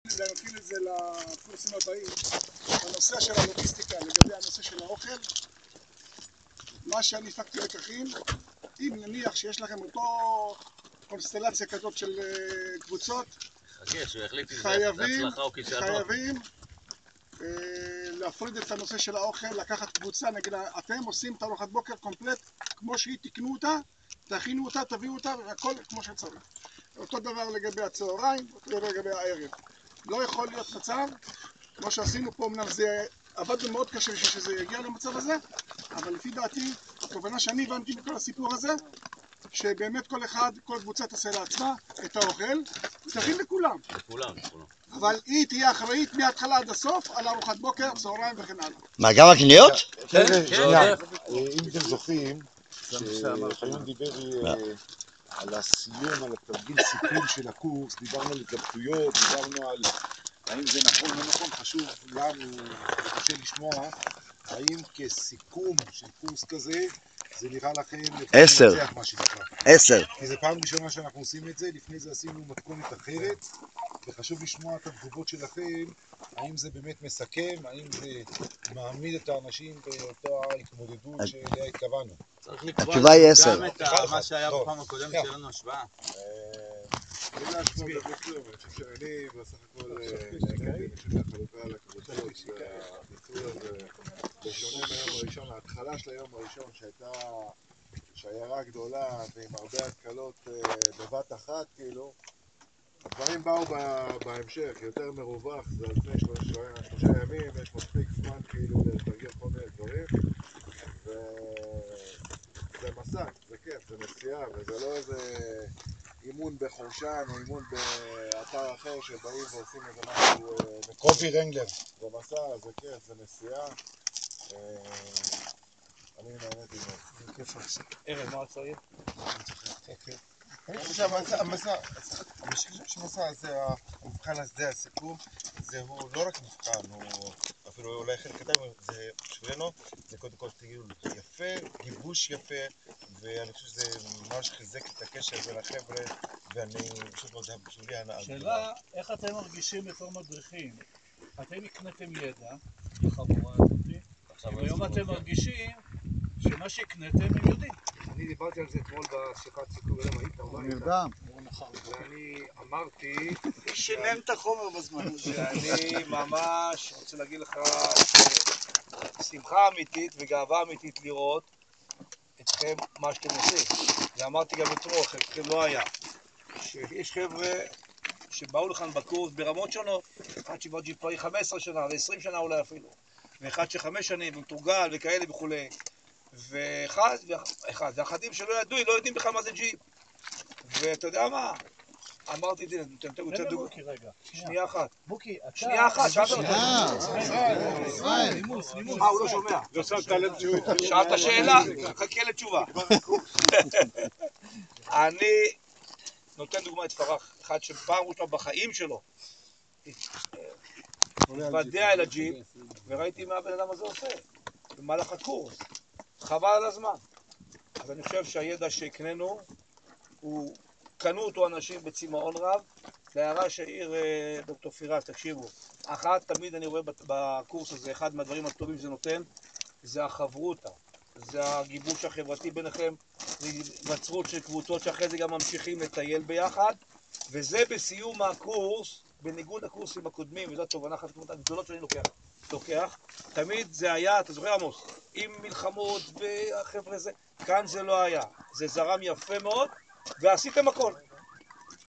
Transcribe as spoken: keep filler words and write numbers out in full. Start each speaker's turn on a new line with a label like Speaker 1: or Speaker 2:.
Speaker 1: להנחיל את זה לקורסים הבאים, הנושא של הלוגיסטיקה לגבי הנושא של האוכל. מה שאני הפקתי לקחים, אם נניח שיש לכם אותו קונסטלציה כזאת של קבוצות, חייבים, חייבים להפריד את הנושא של האוכל, לקחת קבוצה, נגיד אתם עושים את ארוחת בוקר קומפלט כמו שהיא, תקנו אותה, תכינו אותה, תביאו אותה, הכל כמו שצריך. אותו דבר לגבי הצהריים, אותו דבר לגבי הערב. לא יכול להיות מצב, כמו שעשינו פה, אמנם זה עבדנו מאוד קשה בשביל שזה יגיע למצב הזה, אבל לפי דעתי, הכוונה שאני הבנתי מכל הסיפור הזה, שבאמת כל אחד, כל קבוצה תעשה לעצמה את האוכל, תכין לכולם.
Speaker 2: לכולם, לכולם.
Speaker 1: אבל היא תהיה אחראית מההתחלה עד הסוף על ארוחת בוקר, צהריים וכן הלאה.
Speaker 3: מה, גם הקניות?
Speaker 2: כן, כן.
Speaker 4: אם אתם זוכרים, שחיון דיבר על הסיום, על התרגיל סיכום של הקורס, דיברנו על התלבטויות, דיברנו על האם זה נכון או נכון, חשוב לנו, קשה לשמוע, האם כסיכום של קורס כזה, זה נראה לכם
Speaker 3: עשר.
Speaker 4: לנצח מה שנקרא.
Speaker 3: עשר.
Speaker 4: כי זו פעם ראשונה שאנחנו עושים את זה, לפני זה עשינו מתכונת אחרת, וחשוב לשמוע את התגובות שלכם, האם זה באמת מסכם, האם זה מעמיד את האנשים באותה התמודדות שאליה התכוונו.
Speaker 3: התשובה היא עשר.
Speaker 2: גם את מה שהיה בפעם הקודמת שיהיה לנו השוואה.
Speaker 5: אני להשוות את זה כלום, אני חושב שאני בסך הכל נהניתי, אני חושב שהחלוקה על הקבוצות והביצוע הזה בשונה מהיום הראשון, ההתחלה של היום הראשון שהייתה שיירה גדולה ועם הרבה התקלות בבת אחת כאילו, הדברים באו בהמשך, יותר מרווח, זה על פני שלושה ימים, יש מספיק זמן כאילו לתרגיל כל מיני דברים וזה מסע, זה כיף, זה נסיעה וזה לא איזה אימון בחורשן או אימון באתר אחר שבאים ועושים איזה משהו
Speaker 4: קופי רנגלר.
Speaker 5: זה מסע, זה כיף, זה נסיעה. אני נהניתי מאוד.
Speaker 4: זה כיף עכשיו.
Speaker 2: ערב, מה הצעיר?
Speaker 6: אני חושב שהמסע, שהמסע הזה, המבחן הזה, הסיכום, זהו לא רק מבחן, הוא אפילו אולי חלק קטן, זה בשבילנו, זה קודם כל טיול יפה, גיבוש יפה, ואני חושב שזה ממש חיזק את הקשר בין החבר'ה, ואני פשוט מאוד בשבילי הנאה.
Speaker 7: שאלה, איך אתם מרגישים בתור מדריכים? אתם הקנתם ידע, לחבורה הזאת, והיום אתם מרגישים שמה שהקנתם הם יודעים.
Speaker 6: אני דיברתי על זה אתמול בשיחת סיכום, ולמה היית
Speaker 4: הוא נרדם.
Speaker 6: ואני אמרתי
Speaker 1: שינן את החומר בזמן הזה.
Speaker 6: שאני ממש רוצה להגיד לך שמחה אמיתית וגאווה אמיתית לראות אתכם מה שאתם עושים. ואמרתי גם אתמול, חלקכם לא היה. שיש חבר'ה שבאו לכאן בקורס ברמות שונות, אחד שבא ג'יפאי חמש עשרה שנה ו-עשרים שנה אולי אפילו, ואחד שחמש שנים ומתורגל וכאלה וכולי. ואחד, ואחד, ואחדים שלא ידעו, לא יודעים בכלל מה זה ג'יפ. ואתה יודע מה? אמרתי את זה, נותן את זה דוגמא. שנייה אחת.
Speaker 7: בוקי, אתה...
Speaker 6: שנייה אחת, שאלת אותי.
Speaker 7: ישראל, נימוס, נימוס.
Speaker 6: אה, הוא לא שומע.
Speaker 5: לא שמת לב שהוא התחיל.
Speaker 6: שאלת שאלה, חכה לתשובה. אני נותן דוגמא את פרח, אחד שפעם ראשונה בחיים שלו התוודע אל הג'יפ, וראיתי מה הבן אדם הזה עושה במהלך הקורס. חבל על הזמן. אז אני חושב שהידע שהקננו, הוא קנו אותו אנשים בצמאון רב. להערה שהעיר דוקטור פירס, תקשיבו, אחת תמיד אני רואה בקורס הזה, אחד מהדברים הטובים שזה נותן, זה החברותה, זה הגיבוש החברתי ביניכם, זה היווצרות של קבוצות שאחרי זה גם ממשיכים לטייל ביחד, וזה בסיום הקורס, בניגוד לקורסים הקודמים, וזו התובנה אחת הגדולות שאני לוקח. לוקח, תמיד זה היה, אתה זוכר עמוס, עם מלחמות והחבר'ה זה, כאן זה לא היה, זה זרם יפה מאוד ועשיתם הכל.